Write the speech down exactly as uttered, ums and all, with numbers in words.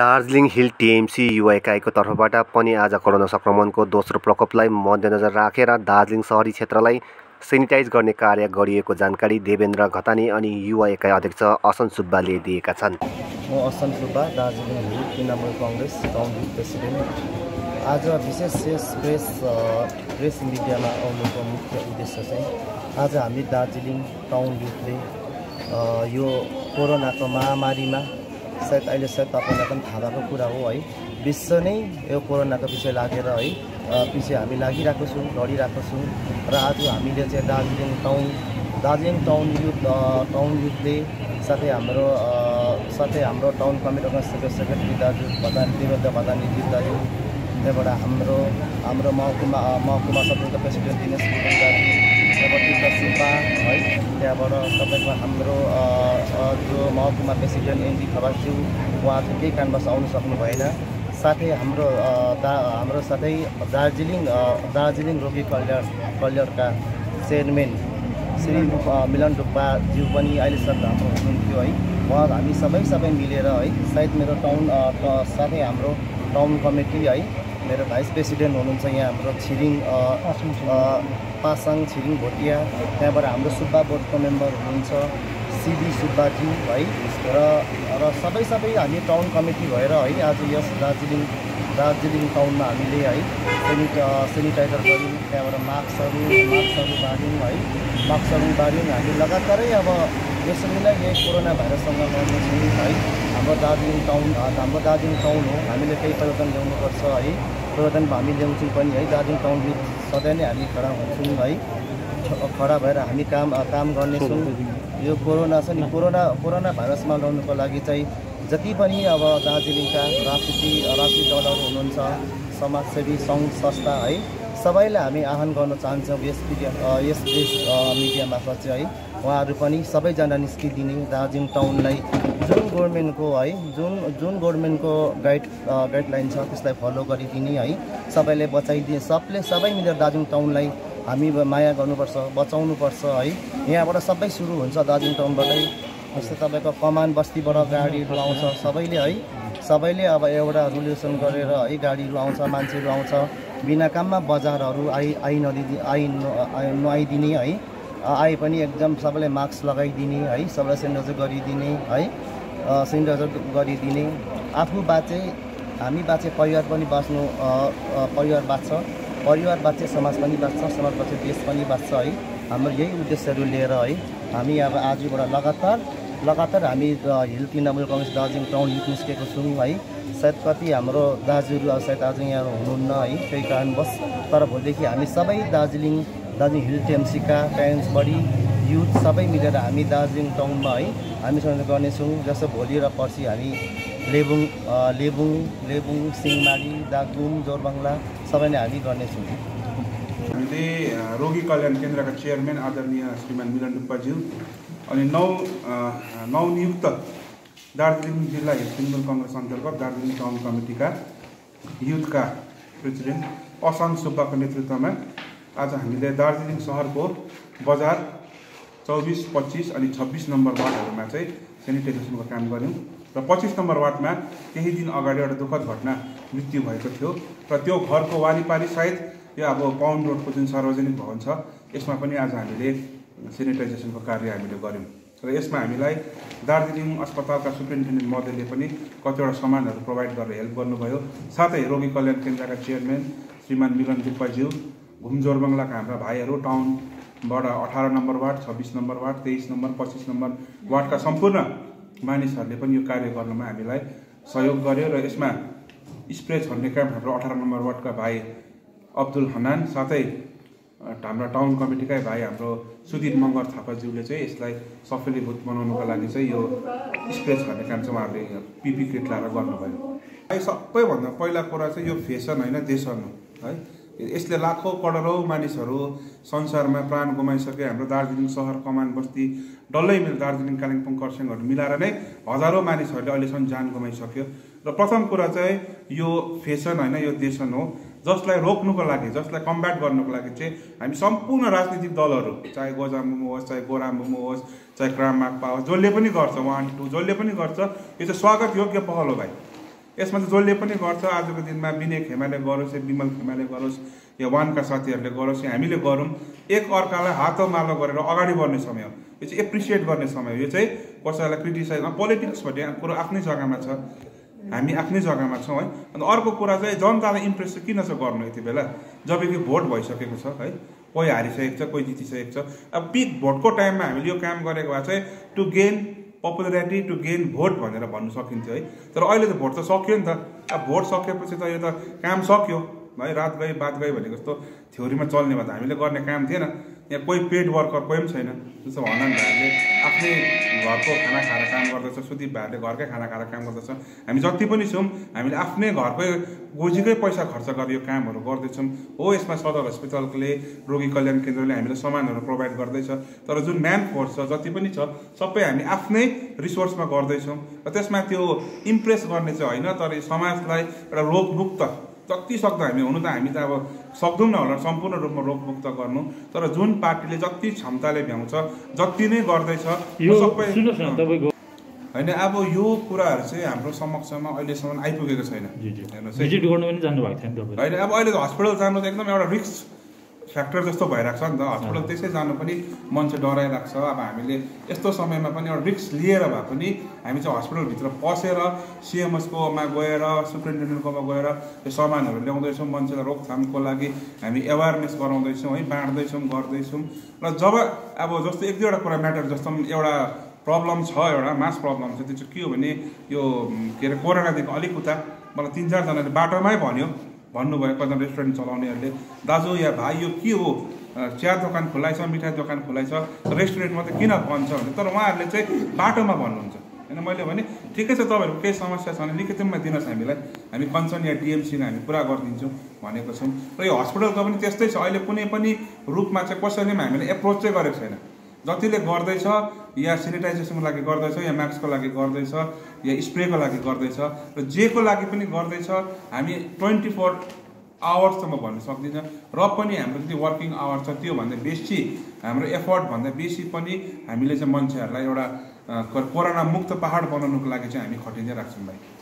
Darjeeling hill TMC युवा इकाइको तर्फबाट पनि आज कोरोना संक्रमणको दोस्रो प्रकोपलाई मध्यनजर राखेर दार्जिलिङ शहरी क्षेत्रलाई सेनिटाइज गर्ने कार्य गरिएको जानकारी देवेन्द्र घतानी अनि युवा इकाइ अध्यक्ष असन सुब्बाले दिएका छन्। म Asan Subba, Darjeeling hill Trinamool Congress town youth president. आज विशेष प्रेस प्रेस मिडियामा आउनुको मुख्य उद्देश्य चाहिँ आज हामी दार्जिलिङ टाउन युथले यो कोरोनाको महामारीमा सायद अहिले सायद तपाईँलाई पनि थाहा भएको कुरा हो है, विश्व नै यो कोरोनाको विषय लागेर है पछि हामी लागिरहेको छौँ, लडिरहेको छौँ र आज हामीले चाहिँ Darjeeling town Darjeeling town youth town युथले साथै हाम्रो साथै हाम्रो टाउन कमिटीका सेक्रेटरी दाजु भदानी देवेन्द्र भदानीज्यू दाजु, त्यहाँबाट हाम्रो हाम्रो महकुमा महकुमा समितिका प्रेसिडेन्ट दिनेश गुरुङ दाजु, त्यहाँबाट टिका सुब्बा है, त्यहाँबाट तपाईँको हाम्रो जो महकुमा प्रेसिडेन्ट एनडी खवासज्यू, उहाँ चाहिँ केही कारणवश आउनु सक्नु भएन। साथै हाम्रो दा हाम्रो साथै दार्जिलिङ दार्जिलिङ रोगी कल्याण कल्याणका चेयरम्यान श्री मिलन डुक्पाज्यू पनि अहिलेसम्म हाम्रो हुनुहुन्थ्यो है। उहाँ हामी सबै सबै मिलेर है, सायद मेरो टाउन साथै हाम्रो टाउन कमिटी है, मेरो भाइस प्रेसिडेन्ट हुनुहुन्छ यहाँ हाम्रो छिरिङ पासाङ छिरिङ भोटिया, त्यहाँबाट हाम्रो सुब्बा बोर्डको मेम्बर हुनुहुन्छ सिबी सुब्बाजी है, र र सबै सबै हामी टाउन कमिटी भएर है आज यस दार्जिलिङ दार्जिलिङ टाउनमा हामीले है सेनिट सेनिटाइजर गऱ्यौँ, त्यहाँबाट मास्कहरू मास्कहरू बाँड्यौँ है, मास्कहरू बाँड्यौँ। हामी लगातारै अब यसरी नै यही कोरोना भाइरससँग लड्नेछौँ है। हाम्रो दार्जिलिङ टाउन हाम्रो दार्जिलिङ टाउन हो, हामीले केही परिवर्तन ल्याउनुपर्छ है, परिवर्तन हामी ल्याउँछौँ पनि है। दार्जिलिङ टाउन सधैँ नै हामी खडा हुन्छौँ है, खडा भएर हामी काम काम गर्नेछौँ। यो कोरोना छ नि, कोरोना कोरोना भाइरसमा लड्नुको लागि चाहिँ जति पनि अब दार्जिलिङका राजनीति राजनीतिक दलहरू हुनुहुन्छ, समाजसेवी सङ्घ संस्था है, सबैलाई हामी आह्वान गर्न चाहन्छौँ यस मिडिया यस प्रेस मिडिया मार्फत चाहिँ है, उहाँहरू पनि सबैजना निस्किदिने, दार्जिलिङ टाउनलाई जुन गभर्मेन्टको है जुन जुन गभर्मेन्टको गाइड गाइडलाइन छ त्यसलाई फलो गरिदिने है, सबैले बचाइदिने, सबले सबै मिलेर दार्जिलिङ टाउनलाई हामी माया गर्नुपर्छ, बचाउनुपर्छ है। यहाँबाट सबै सुरु हुन्छ दार्जिलिङ टाउनबाटै, जस्तै तपाईँको कमान बस्तीबाट गाडीहरू आउँछ सबैले है, सबैले अब एउटा रुलेसन गरेर है गाडीहरू आउँछ, मान्छेहरू आउँछ, बिना काममा बजारहरू आइ आइ नदिने आइ नआइदिने है, आए पनि एकदम सबैले मास्क लगाइदिने है, सबैलाई सेनिटाइजर गरिदिने है, सेनिटाइजर गरिदिने। आफू बाँचे हामी बाँचे परिवार पनि बाँच्नु, परिवार बाँच्छ, परिवार बाँचे समाज पनि बाँच्छ, समाज बाँचे देश पनि बाँच्छ है। हाम्रो यही उद्देश्यहरू लिएर है हामी अब आजबाट लगातार लगातार हामी hill Trinamool Congress Darjeeling town youth निस्केको छौँ है। सायद कति हाम्रो दाजुहरू सायद आज यहाँ हुनुहुन्न है केही कारणवश, तर भोलिदेखि हामी सबै दार्जिलिङ दार्जिलिङ हिल टिएमसीका प्यारेन्ट्स बडी युथ सबै मिलेर हामी दार्जिलिङ टाउनमा है हामी सँग गर्नेछौँ। जस्तो भोलि र पर्सि हामी लेबुङ लेबुङ लेबुङ सिंहमारी दागुम जोरबङ्गला सबै नै हामी गर्नेछौँ। हामीले रोगी कल्याण केन्द्रका चेयरम्यान आदरणीय श्रीमान मिलन डुक्पाज्यू अनि नौ नवनियुक्त दार्जिलिङ जिल्ला हिल तृणमूल कांग्रेस अन्तर्गत दार्जिलिङ टाउन कमिटीका युथका प्रेसिडेन्ट असन सुब्बाको नेतृत्वमा आज हामीले दार्जिलिङ सहरको बजार चौबिस पच्चिस अनि छब्बिस नम्बर वार्डहरूमा चाहिँ सेनिटाइजेसनको काम गऱ्यौँ र पच्चिस नम्बर वार्डमा केही दिन अगाडि एउटा दुःखद घटना मृत्यु भएको थियो र त्यो घरको वारिपारि सायद यो अब पाउन्ड रोडको जुन सार्वजनिक भवन छ यसमा पनि आज हामीले सेनिटाइजेसनको कार्य हामीले गऱ्यौँ र यसमा हामीलाई दार्जिलिङ अस्पतालका सुप्रिन्टेन्डेन्ट महोदयले पनि कतिवटा सामानहरू प्रोभाइड गरेर हेल्प गर्नुभयो। साथै रोगी कल्याण केन्द्रका चेयरम्यान श्रीमान मिलन डुक्पाज्यू, घुम जोरबङ्गलाका हाम्रा भाइहरू टाउनबाट अठार नम्बर वार्ड, छब्बिस नम्बर वार्ड, तेइस नम्बर, पच्चिस नम्बर वार्डका सम्पूर्ण मानिसहरूले पनि यो कार्य गर्नमा हामीलाई सहयोग गर्यो र यसमा स्प्रे छर्ने काम हाम्रो अठार नम्बर वार्डका भाइ अब्दुल हनान साथै हाम्रा टाउन कमिटीकै भाइ हाम्रो सुधीर मगर थापाज्यूले चाहिँ यसलाई सफलीभूत बनाउनुको लागि चाहिँ यो स्प्रे छर्ने काम चाहिँ उहाँहरूले पिपी किट लाएर गर्नुभयो। सबैभन्दा पहिला कुरा चाहिँ यो फेसन होइन देशन हो है। यसले लाखौँ करोडौँ मानिसहरू संसारमा प्राण गुमाइसके। हाम्रो दार्जिलिङ सहर कमान बस्ती डल्लै मिल दार्जिलिङ कालिम्पोङ खरसाङहरू मिलाएर नै हजारौँ मानिसहरूले अहिलेसम्म जान गुमाइसक्यो र प्रथम कुरा चाहिँ यो फेसन होइन, यो देशन हो जसलाई रोक्नुको लागि, जसलाई कम्ब्याट गर्नुको लागि चाहिँ हामी सम्पूर्ण राजनीतिक दलहरू, चाहे गोजामुमो होस्, चाहे गोरामुमो होस्, चाहे क्राम माक्पा होस्, जसले पनि गर्छ, वान टू जसले पनि गर्छ, यो चाहिँ स्वागत योग्य पहल हो भाइ। यसमा चाहिँ जसले पनि गर्छ आजको दिनमा विनय खेमाले गरोस् या विमल खेमाले गरोस् या वानका साथीहरूले गरोस् या हामीले गरौँ एक अर्कालाई हातो मालो गरेर अगाडि बढ्ने समय हो यो चाहिँ एप्रिसिएट गर्ने समय हो यो चाहिँ कसैलाई क्रिटिसाइज पोलिटिक्स भन्ने कुरो आफ्नै जग्गामा छ हामी आफ्नै जग्गामा छौँ है अन्त अर्को कुरा चाहिँ जनतालाई इम्प्रेस चाहिँ किन चाहिँ गर्नु यति बेला जब कि भोट भइसकेको छ है कोही हारिसकेको छ कोही जितिसकेको छ अब पिक भोटको टाइममा हामीले यो काम गरेको भए चाहिँ to gain popularity to gain vote भनेर भन्नु सकिन्थ्यो है तर अहिले त भोट त सक्यो नि त अब भोट सकेपछि त यो त काम सक्यो है रात गई बात गई भनेको जस्तो थ्योरीमा चल्ने भए त हामीले गर्ने काम थिएन यहाँ कोही पेड वर्कर कोही पनि छैन जस्तो हनन भाइहरूले आफ्नै घरको खाना खाएर काम गर्दछ सुदीप भाइहरूले घरकै खाना खाएर काम गर्दछ हामी जति पनि छौँ हामीले आफ्नै घरकै गोजीकै पैसा खर्च गरेर यो कामहरू गर्दैछौँ हो यसमा सदर हस्पिटलले रोगी कल्याण केन्द्रले हामीलाई सामानहरू प्रोभाइड गर्दैछ तर जुन म्यान फोर्स छ जति पनि छ सबै हामी आफ्नै रिसोर्समा गर्दैछौँ र त्यसमा त्यो इम्प्रेस गर्ने चाहिँ होइन तर समाजलाई एउटा रोगमुक्त जति सक्दो हामी हुनु त हामी त अब सक्दैनौँ न होला सम्पूर्ण रूपमा रोगमुक्त गर्नु तर जुन पार्टीले जति क्षमताले भ्याउँछ जति नै गर्दैछ सबै होइन अब यो कुराहरू चाहिँ हाम्रो समक्षमा अहिलेसम्म आइपुगेको छैन होइन अब अहिले हस्पिटल जानु त एकदम एउटा रिस्क फ्याक्टर जस्तो भइरहेको छ नि त हस्पिटल त्यसै जानु पनि मान्छे डराइरहेको छ अब हामीले यस्तो समयमा पनि एउटा रिस्क लिएर भए पनि हामी चाहिँ हस्पिटलभित्र पसेर सिएमएसकोमा गएर सुप्रिन्टेन्डेन्टकोमा गएर यो सामानहरू ल्याउँदैछौँ मान्छेलाई रोकथामको लागि हामी एवारनेस गराउँदैछौँ है बाँड्दैछौँ गर्दैछौँ र जब अब जस्तो एक दुईवटा कुरा म्याटर जस्तो एउटा प्रब्लम छ एउटा मास प्रब्लम छ त्यो चाहिँ के हो भने यो के अरे कोरोनादेखि अलिक उता मलाई तिन चारजनाले बाटोमै भन्यो भन्नुभयो कति रेस्टुरेन्ट चलाउनेहरूले दाजु या भाइ यो के हो चिया दोकान खुलाइ छ मिठाई दोकान खुलाइ छ रेस्टुरेन्ट मात्रै किन बन्द छ भने तर उहाँहरूले चाहिँ बाटोमा भन्नुहुन्छ होइन मैले भने ठिकै छ तपाईँहरूको केही समस्या छ भने लिखितमा दिनुहोस् हामीलाई हामी कन्सर्न या डिएमसीलाई हामी पुरा गरिदिन्छौँ भनेको छौँ र यो हस्पिटलको पनि त्यस्तै छ अहिले कुनै पनि रूपमा चाहिँ कसैले पनि हामीले एप्रोच चाहिँ गरेको छैन जतिले गर्दैछ या सेनिटाइजेसनको लागि गर्दैछ या मास्कको लागि गर्दैछ या स्प्रेको लागि गर्दैछ र जेको लागि पनि गर्दैछ हामी ट्वेन्टी फोर आवर्स त म भन्न सक्दिनँ र पनि हाम्रो जति वर्किङ आवर्स छ त्योभन्दा बेसी हाम्रो एफर्टभन्दा बेसी पनि हामीले चाहिँ मान्छेहरूलाई एउटा कोरोना मुक्त पहाड बनाउनुको लागि चाहिँ हामी खटिँदै राख्छौँ भाइ